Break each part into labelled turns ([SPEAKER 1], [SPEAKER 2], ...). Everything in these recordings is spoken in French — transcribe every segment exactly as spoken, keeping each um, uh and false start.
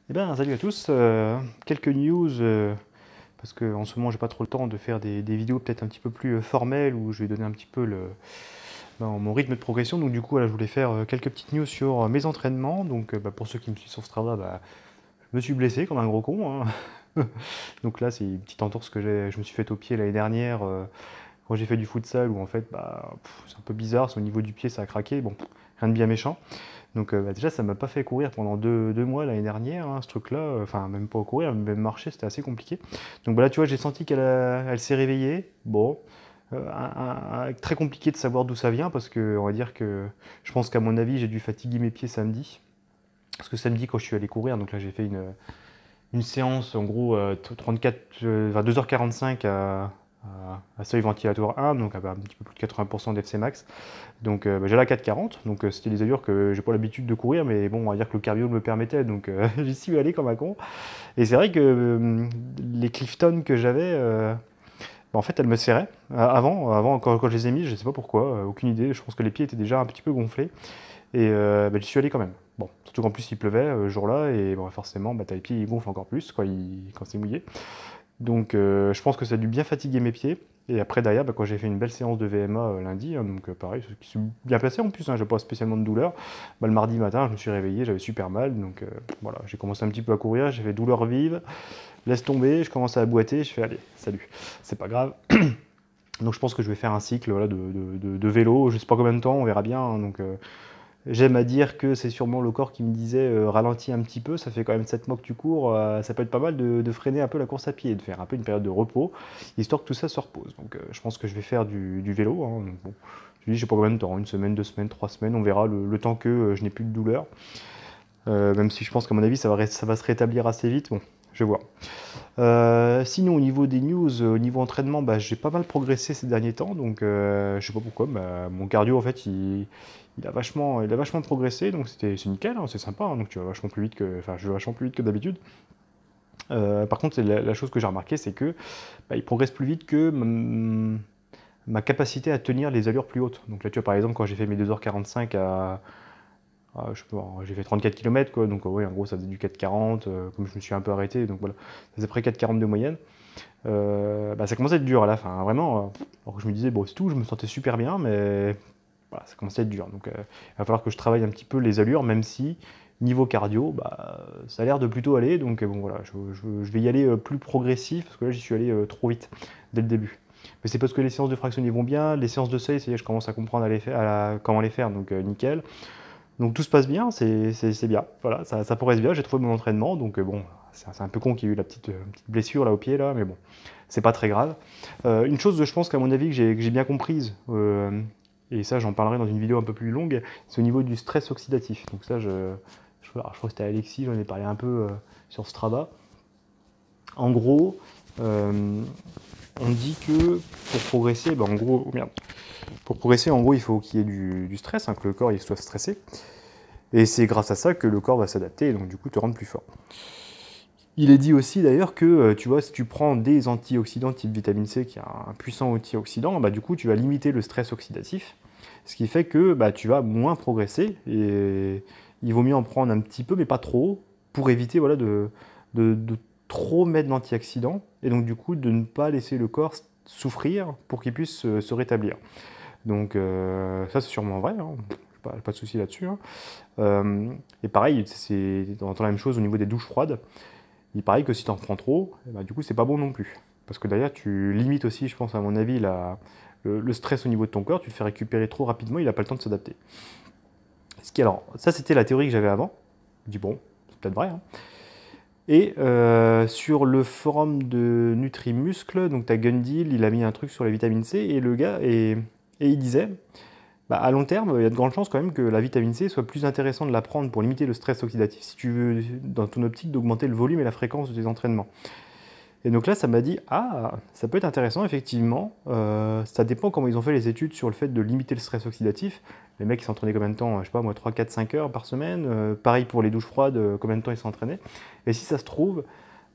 [SPEAKER 1] Eh bien, salut à tous. Euh, quelques news, euh, parce qu'en ce moment, j'ai pas trop le temps de faire des, des vidéos peut-être un petit peu plus euh, formelles où je vais donner un petit peu le, ben, mon rythme de progression. Donc, du coup, là, je voulais faire euh, quelques petites news sur euh, mes entraînements. Donc, euh, bah, pour ceux qui me suivent sur Strava, bah, je me suis blessé comme un gros con, hein. Donc, là, c'est une petite entorse que j'ai, je me suis fait au pied l'année dernière euh, quand j'ai fait du futsal où en fait, bah, pff, c'est un peu bizarre. C'est au niveau du pied, ça a craqué. Bon, rien de bien méchant. Donc euh, bah, déjà, ça m'a pas fait courir pendant deux, deux mois l'année dernière, hein, ce truc-là. Enfin, même pas courir, même marcher, c'était assez compliqué. Donc bah, là, tu vois, j'ai senti qu'elle a- elle s'est réveillée. Bon, euh, un- un- un- très compliqué de savoir d'où ça vient parce que on va dire que je pense qu'à mon avis, j'ai dû fatiguer mes pieds samedi. Parce que samedi, quand je suis allé courir, donc là, j'ai fait une, une séance, en gros, euh, trente-quatre, euh, enfin, deux heures quarante-cinq à, à, à seuil ventilatoire un, donc à un petit peu plus de quatre-vingts pour cent d'F C max. Donc euh, bah, j'ai la quatre quarante, donc euh, c'était des allures que j'ai pas l'habitude de courir, mais bon, on va dire que le cardio me permettait, donc euh, j'y suis allé comme un con. Et c'est vrai que euh, les Clifton que j'avais, euh, bah, en fait, elles me serraient. Euh, avant, avant quand, quand je les ai mis, je sais pas pourquoi, euh, aucune idée, je pense que les pieds étaient déjà un petit peu gonflés, et euh, bah, j'y suis allé quand même. Bon, surtout qu'en plus il pleuvait euh, ce jour-là, et bon, forcément, bah, t'as les pieds, ils gonflent encore plus quoi, ils- quand c'est mouillé. Donc euh, je pense que ça a dû bien fatiguer mes pieds. Et après derrière, bah, quand j'ai fait une belle séance de V M A euh, lundi, hein, donc euh, pareil, ce qui s'est bien passé en plus, hein, j'ai pas spécialement de douleur. Bah, le mardi matin, je me suis réveillé, j'avais super mal, donc euh, voilà, j'ai commencé un petit peu à courir, j'ai fait douleur vive, laisse tomber, je commence à boiter, je fais allez, salut, c'est pas grave. Donc je pense que je vais faire un cycle voilà, de, de- de- de vélo, je sais pas combien de temps, on verra bien. Hein, donc euh, j'aime à dire que c'est sûrement le corps qui me disait euh, ralentis un petit peu, ça fait quand même sept mois que tu cours, euh, ça peut être pas mal de, de freiner un peu la course à pied, de faire un peu une période de repos, histoire que tout ça se repose. Donc euh, je pense que je vais faire du, du vélo. Hein, donc, bon, je dis, je sais pas combien de temps, une semaine, deux semaines, trois semaines, on verra le, le temps que euh, je n'ai plus de douleur. Euh, même si je pense qu'à mon avis ça va, ça va se rétablir assez vite. Bon, je vais voir. Euh, sinon, au niveau des news, euh, au niveau entraînement, bah, j'ai pas mal progressé ces derniers temps, donc euh, je sais pas pourquoi, bah, mon cardio en fait il, il a vachement, il a vachement progressé, donc c'était, c'est nickel, hein, c'est sympa, hein, donc tu vas vachement plus vite que, enfin je vais vachement plus vite que d'habitude. Euh, par contre, c'est la, la chose que j'ai remarqué, c'est que bah, il progresse plus vite que ma, ma capacité à tenir les allures plus hautes. Donc là, tu vois, par exemple, quand j'ai fait mes deux heures quarante-cinq à, à, je sais pas, j'ai fait trente-quatre kilomètres, quoi, donc euh, ouais, en gros ça faisait du quatre quarante, euh, comme je me suis un peu arrêté, donc voilà, ça faisait près quatre quarante de moyenne. Euh, bah, ça commençait à être dur à la fin, hein, vraiment. Euh, alors que je me disais, bon, c'est tout, je me sentais super bien, mais voilà, ça commençait à être dur. Donc, euh, il va falloir que je travaille un petit peu les allures, même si niveau cardio, bah, ça a l'air de plutôt aller. Donc, euh, bon, voilà, je, je- je vais y aller euh, plus progressif, parce que là, j'y suis allé euh, trop vite dès le début. Mais c'est parce que les séances de fractionné vont bien, les séances de seuil, ça y est, je commence à comprendre à les faire, à la- comment les faire, donc euh, nickel. Donc tout se passe bien, c'est c'est- c'est bien. Voilà, ça, ça progresse bien, j'ai trouvé mon entraînement, donc euh, bon, c'est c'est un peu con qu'il y ait eu la petite, euh, petite blessure là au pied là, mais bon, c'est pas très grave. Euh, une chose, je pense qu'à mon avis, que j'ai que j'ai bien comprise, euh, et ça j'en parlerai dans une vidéo un peu plus longue, c'est au niveau du stress oxydatif. Donc ça, je, je, alors, je crois que c'était Alexis, j'en ai parlé un peu euh, sur Strava. En gros, euh, on dit que pour progresser, bah, en gros, oh merde, pour progresser, en gros, il faut qu'il y ait du, du stress, hein, que le corps il soit stressé. Et c'est grâce à ça que le corps va s'adapter et donc du coup te rendre plus fort. Il est dit aussi d'ailleurs que euh, tu vois, si tu prends des antioxydants type vitamine C, qui est un puissant antioxydant, bah, du coup tu vas limiter le stress oxydatif, ce qui fait que bah, tu vas moins progresser et il vaut mieux en prendre un petit peu, mais pas trop, pour éviter voilà, de, de, de trop mettre d'antioxydants et donc du coup de ne pas laisser le corps souffrir pour qu'il puisse se, se rétablir. Donc euh, ça c'est sûrement vrai, hein. Pas, pas de souci là-dessus. Hein. Euh, et pareil, c'est on entend la même chose au niveau des douches froides. Il paraît que si tu en prends trop, eh ben, du coup, c'est pas bon non plus. Parce que d'ailleurs, tu limites aussi, je pense, à mon avis, la, le, le stress au niveau de ton corps. Tu le fais récupérer trop rapidement, il n'a pas le temps de s'adapter. Ce qui, alors, ça, c'était la théorie que j'avais avant. Je dis, bon, c'est peut-être vrai. Hein. Et euh, sur le forum de Nutrimuscle, donc tu as Gundil, il a mis un truc sur la vitamine C, et le gars, et, et il disait, bah, à long terme, il y a de grandes chances quand même que la vitamine C soit plus intéressant de la prendre pour limiter le stress oxydatif si tu veux, dans ton optique, d'augmenter le volume et la fréquence de tes entraînements. Et donc là, ça m'a dit, ah, ça peut être intéressant, effectivement. Euh, ça dépend comment ils ont fait les études sur le fait de limiter le stress oxydatif. Les mecs, ils s'entraînaient combien de temps? Je sais pas, moi, trois, quatre, cinq heures par semaine. Euh, pareil pour les douches froides, euh, combien de temps ils s'entraînaient. Et si ça se trouve,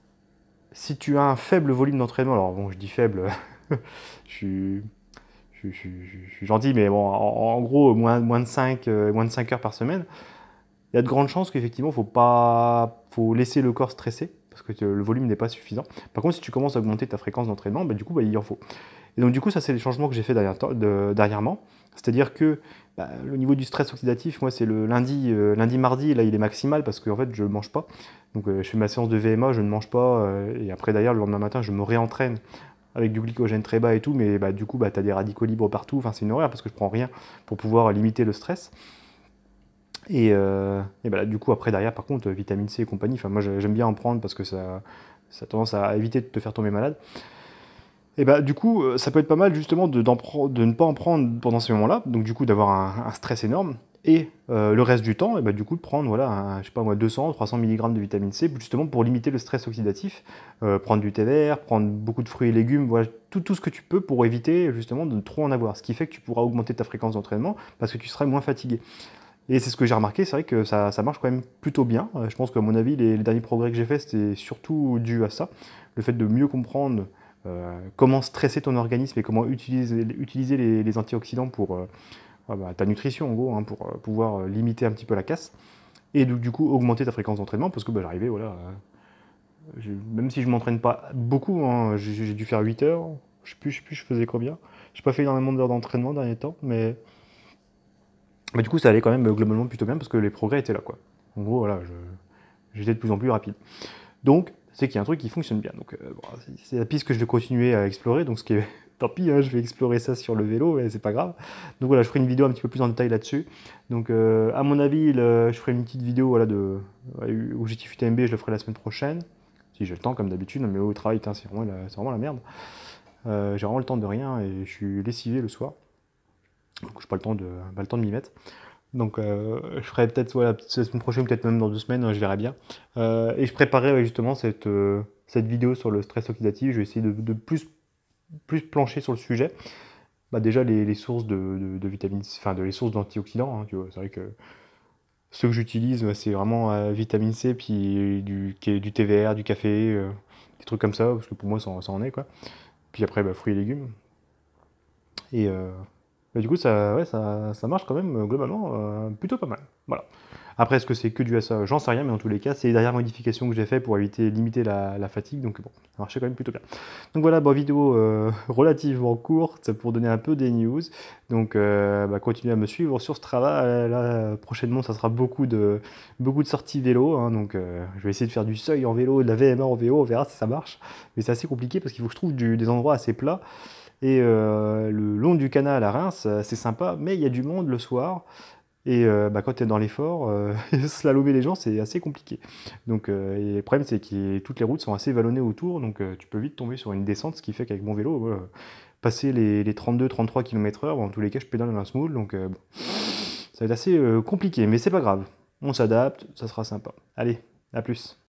[SPEAKER 1] si tu as un faible volume d'entraînement, alors bon, je dis faible, je suis je, je- je- je suis gentil, mais bon, en, en gros, moins, moins de cinq, euh, moins de cinq heures par semaine, il y a de grandes chances qu'effectivement, il ne faut pas, faut laisser le corps stresser, parce que le volume n'est pas suffisant. Par contre, si tu commences à augmenter ta fréquence d'entraînement, bah, du coup, bah, il en faut. Et donc, du coup, ça, c'est les changements que j'ai fait derrière, de, dernièrement. C'est-à-dire que bah, le niveau du stress oxydatif, moi, c'est le lundi, euh, lundi, mardi, là, il est maximal parce qu'en fait, je ne mange pas. Donc, euh, je fais ma séance de V M A, je ne mange pas. Euh, et après, d'ailleurs, le lendemain matin, je me réentraîne avec du glycogène très bas et tout. Mais bah, du coup, bah, tu as des radicaux libres partout. Enfin, c'est une horreur parce que je prends rien pour pouvoir limiter le stress. Et, euh, et bah là, du coup, après, derrière, par contre, vitamine C et compagnie, enfin, moi, j'aime bien en prendre parce que ça, ça a tendance à éviter de te faire tomber malade. Et bah, du coup, ça peut être pas mal, justement, de, de ne pas en prendre pendant ces moments-là, donc du coup, d'avoir un, un stress énorme, et euh, le reste du temps, et bah, du coup, de prendre, voilà, un, je sais pas moi, deux cents, trois cents milligrammes de vitamine C, justement, pour limiter le stress oxydatif, euh, prendre du thé vert, prendre beaucoup de fruits et légumes, voilà, tout, tout ce que tu peux pour éviter, justement, de trop en avoir, ce qui fait que tu pourras augmenter ta fréquence d'entraînement, parce que tu seras moins fatigué. Et c'est ce que j'ai remarqué, c'est vrai que ça, ça marche quand même plutôt bien. Euh, je pense qu'à mon avis, les, les derniers progrès que j'ai faits, c'était surtout dû à ça. Le fait de mieux comprendre euh, comment stresser ton organisme et comment utiliser, utiliser les, les antioxydants pour euh, bah, ta nutrition, en gros, hein, pour euh, pouvoir limiter un petit peu la casse. Et du, du coup, augmenter ta fréquence d'entraînement, parce que bah, j'arrivais, voilà, euh, même si je ne m'entraîne pas beaucoup, hein, j'ai dû faire huit heures, je ne sais plus, je sais plus, je faisais combien. Je n'ai pas fait énormément d'heures d'entraînement dernier temps, mais... Mais du coup, ça allait quand même euh, globalement plutôt bien parce que les progrès étaient là, quoi. En gros, voilà, j'étais de plus en plus rapide. Donc, c'est qu'il y a un truc qui fonctionne bien. Donc, euh, bon, c'est la piste que je vais continuer à explorer. Donc, ce qui est, tant pis, hein, je vais explorer ça sur le vélo, mais c'est pas grave. Donc voilà, je ferai une vidéo un petit peu plus en détail là-dessus. Donc, euh, à mon avis, le, je ferai une petite vidéo, voilà, de objectif U T M B, je le ferai la semaine prochaine, si j'ai le temps, comme d'habitude. Mais au travail, c'est vraiment, vraiment la merde. Euh, j'ai vraiment le temps de rien et je suis lessivé le soir. Donc, je n'ai pas le temps de, pas le temps de m'y mettre. Donc, euh, je ferai peut-être soit la semaine prochaine, peut-être même dans deux semaines, je verrai bien. Euh, et je préparais ouais, justement cette, euh, cette vidéo sur le stress oxydatif. Je vais essayer de, de plus, plus plancher sur le sujet. Bah, déjà, les, les sources de, de, de vitamines, enfin, de, les sources d'antioxydants. Hein, tu vois, c'est vrai que ceux que j'utilise, c'est vraiment euh, vitamine C, puis du, du thé vert, du café, euh, des trucs comme ça, parce que pour moi, ça, ça en est, quoi. Puis après, bah, fruits et légumes. Et euh, bah, du coup, ça, ouais, ça, ça marche quand même, globalement, euh, plutôt pas mal. Voilà. Après, est-ce que c'est que dû à ça? J'en sais rien, mais en tous les cas, c'est les dernières modifications que j'ai fait pour éviter, limiter la, la fatigue, donc bon, ça marchait quand même plutôt bien. Donc voilà, bon, vidéo euh, relativement courte pour donner un peu des news. Donc, euh, bah, continuez à me suivre sur Strava. Euh, là, prochainement, ça sera beaucoup de, beaucoup de sorties vélo, hein, donc euh, je vais essayer de faire du seuil en vélo, de la V M A en vélo, on verra si ça marche. Mais c'est assez compliqué parce qu'il faut que je trouve du, des endroits assez plats. Et euh, le long du canal à Reims, c'est sympa, mais il y a du monde le soir. Et euh, bah, quand tu es dans l'effort, euh, slalomer les gens, c'est assez compliqué. Donc, euh, et le problème, c'est que toutes les routes sont assez vallonnées autour, donc euh, tu peux vite tomber sur une descente, ce qui fait qu'avec mon vélo, voilà, passer les, les trente-deux à trente-trois kilomètres heure, bon, en tous les cas, je pédale dans un smooth, donc euh, bon, ça va être assez euh, compliqué, mais c'est pas grave. On s'adapte, ça sera sympa. Allez, à plus.